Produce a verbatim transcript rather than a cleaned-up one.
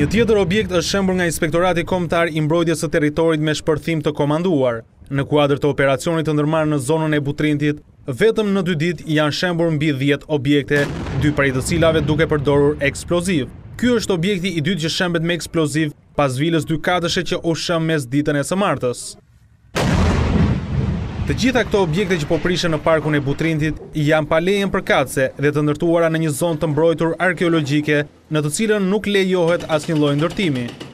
Një tjetër objekt është shembur nga Inspektorati Kombëtar i Mbrojtjes së Territorit me shpërthim të komanduar. Në kuadër të operacionit të ndërmarrë në zonën e Butrintit, vetëm në dy ditë janë shembur mbi dhjetë objekte, dy prej të cilave duke përdorur eksploziv. Ky është objekti i dytë që shembet me eksploziv pas vilës dy katëshe që u shëm mes ditën e së martës. Të gjitha këto objekte që po prishen në parkun e Butrintit janë pa lejen përkatëse dhe të ndërtuara në një zonë të mbrojtur arkeologjike, në të cilën nuk lejohet asnjë lloj ndërtimi.